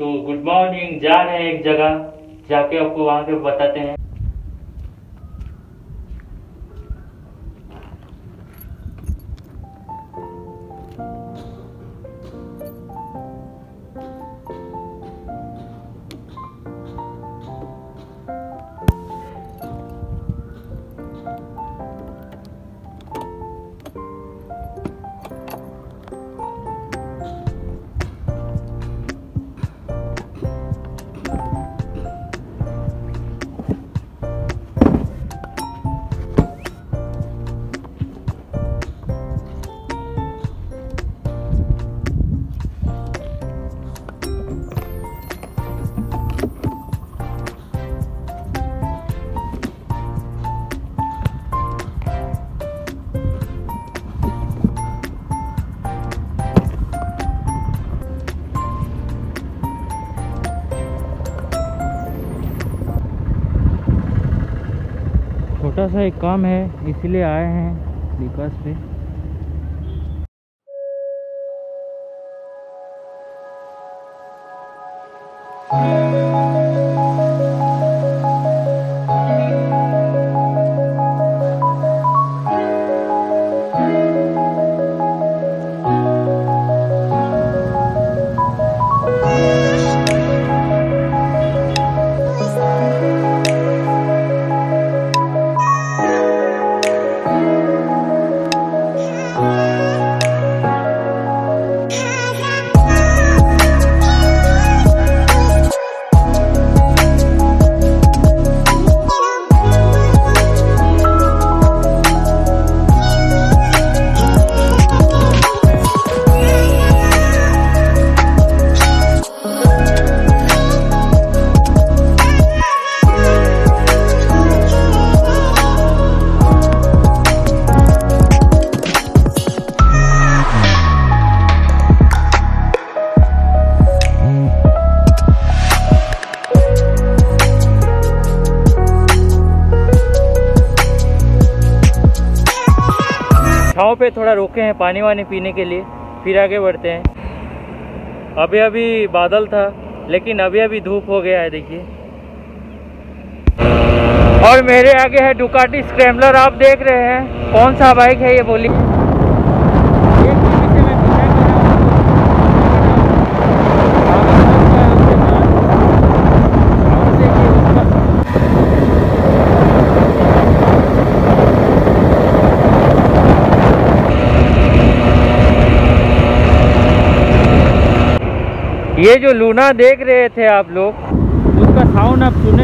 तो good morning, जा रहे हैं एक जगह, जाके आपको वहाँ के बताते हैं। छोटा सा एक काम है, इसलिए आए हैं विकास पे। छाँव पे थोड़ा रोके हैं पानी वानी पीने के लिए, फिर आगे बढ़ते हैं। अभी अभी बादल था, लेकिन अभी अभी धूप हो गया है, देखिए। और मेरे आगे है डुकाटी स्क्रैम्बलर, आप देख रहे हैं। कौन सा बाइक है ये बोलिए? ये जो लूना देख रहे थे आप लोग, उसका साउंड आप सुने,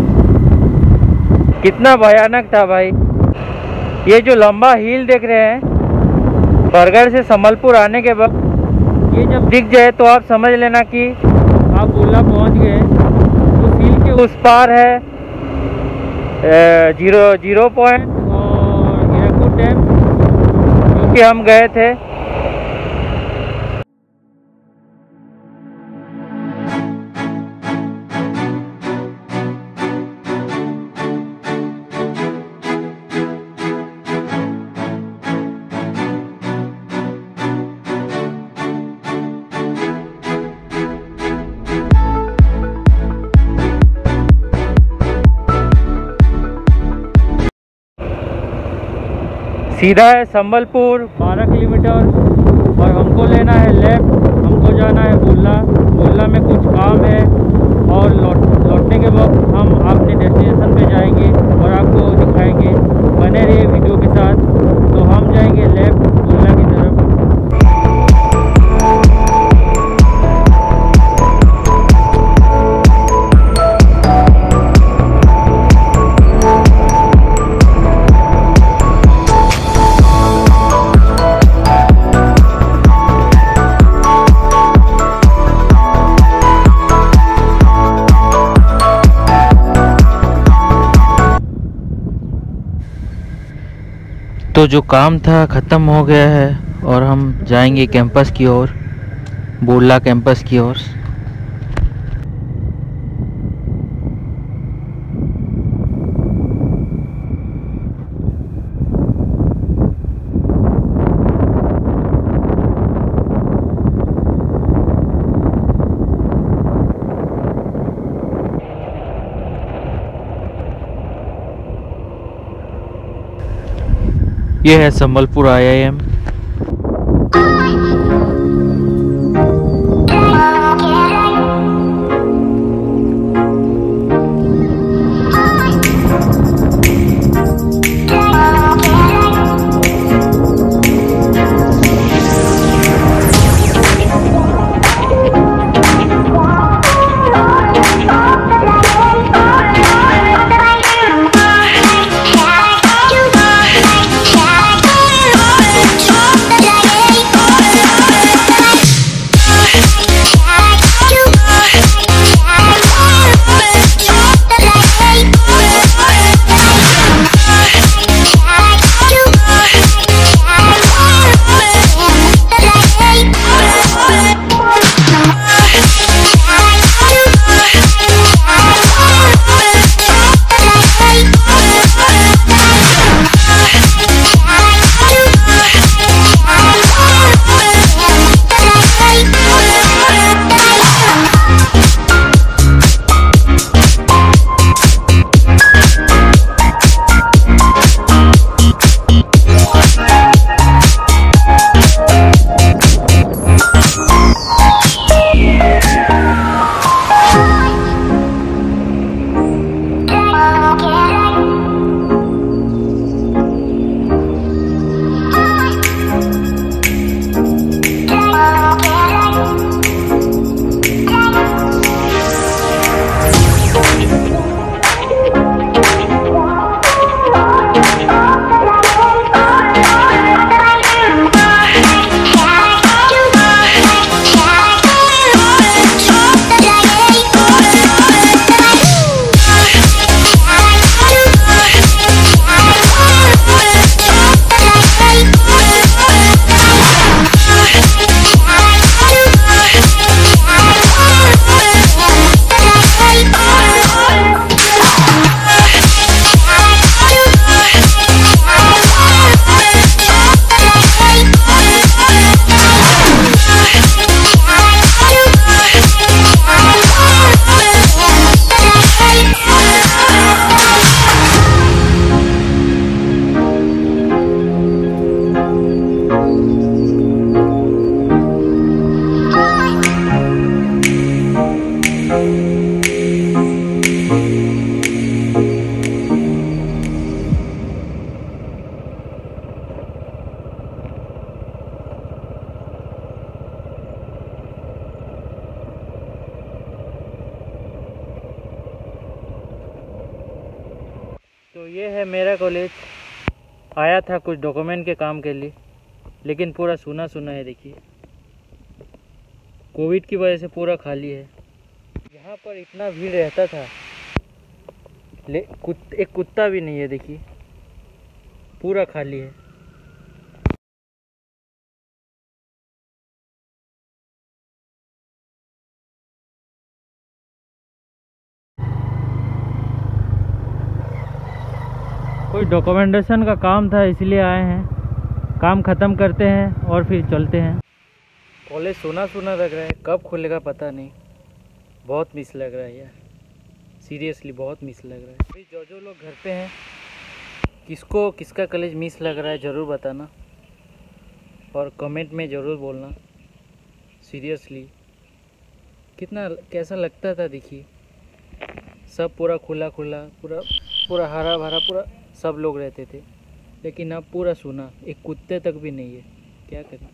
कितना भयानक था भाई। ये जो लंबा हिल देख रहे हैं, बरगढ़ से संबलपुर आने के बाद ये जब दिख जाए तो आप समझ लेना कि आप बुल्ला पहुंच गए। उस हिल के उस पार है 0 पॉइंट और हीराकुद डैम, क्योंकि हम गए थे। सीधा है संबलपुर 12 किलोमीटर, और हमको लेना है लेफ्ट। हमको जाना है बुल्ला। बुल्ला में कुछ काम है, और लौटने के बाद हम अपने डेस्टिनेशन पे जाएंगे और आपको दिखाएंगे। बने रहिए वीडियो के साथ। तो हम जाएंगे लेफ्ट बुल्ला की तरफ। तो जो काम था ख़त्म हो गया है, और हम जाएंगे कैंपस की ओर, बुल्ला कैंपस की ओर। ये है संबलपुर IIM। तो ये है मेरा कॉलेज। आया था कुछ डॉक्यूमेंट के काम के लिए, लेकिन पूरा सुना सुना है। देखिए, कोविड की वजह से पूरा खाली है। यहाँ पर इतना भीड़ रहता था, एक कुत्ता भी नहीं है। देखिए, पूरा खाली है। कोई डॉक्यूमेंटेशन का काम था, इसलिए आए हैं। काम ख़त्म करते हैं और फिर चलते हैं। कॉलेज सुना सुना लग रहा है, कब खुलेगा पता नहीं। बहुत मिस लग रहा है यार, सीरियसली बहुत मिस लग रहा है। अभी जो लोग घर पे हैं, किसको किसका कॉलेज मिस लग रहा है ज़रूर बताना, और कमेंट में ज़रूर बोलना। सीरियसली कितना कैसा लगता था। देखिए, सब पूरा खुला खुला, पूरा हरा भरा, पूरा सब लोग रहते थे। लेकिन अब पूरा सूना, एक कुत्ते तक भी नहीं है। क्या करें।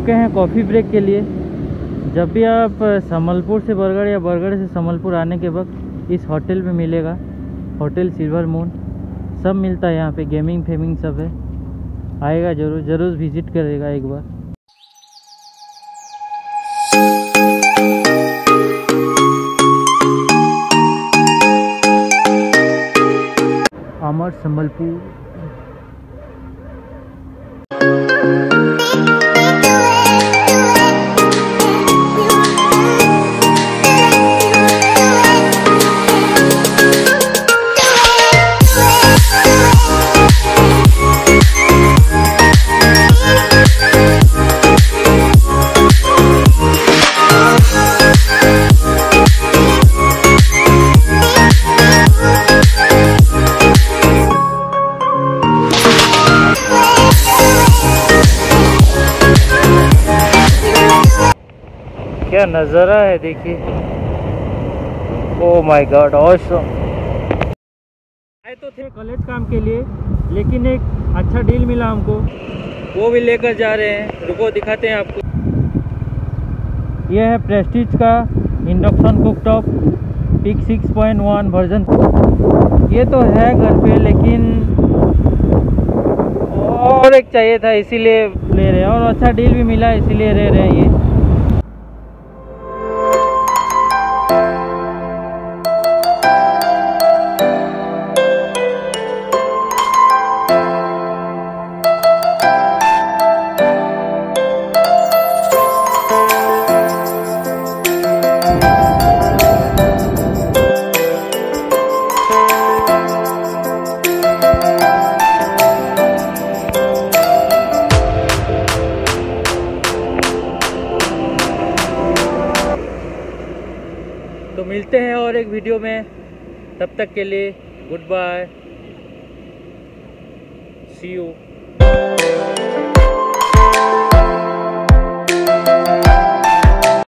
रुके हैं कॉफ़ी ब्रेक के लिए। जब भी आप संबलपुर से बरगढ़ या बरगढ़ से संबलपुर आने के वक्त इस होटल में मिलेगा, होटल सिल्वर मून। सब मिलता है यहाँ पे, गेमिंग फेमिंग सब है। आएगा ज़रूर विज़िट करेगा एक बार। अमर संबलपुर। क्या नज़ारा है देखिए, ओह माय गॉड ऑसम। आए तो थे कॉलेज काम के लिए, लेकिन एक अच्छा डील मिला हमको, वो भी लेकर जा रहे हैं। रुको दिखाते हैं आपको। यह है प्रेस्टीज का इंडक्शन कुकटॉप पिक 6.1 वर्जन। ये तो है घर पे, लेकिन और एक चाहिए था, इसीलिए ले रहे हैं। और अच्छा डील भी मिला, इसीलिए ले रहे हैं ये। तो मिलते हैं और एक वीडियो में, तब तक के लिए गुड बाय, सी यू।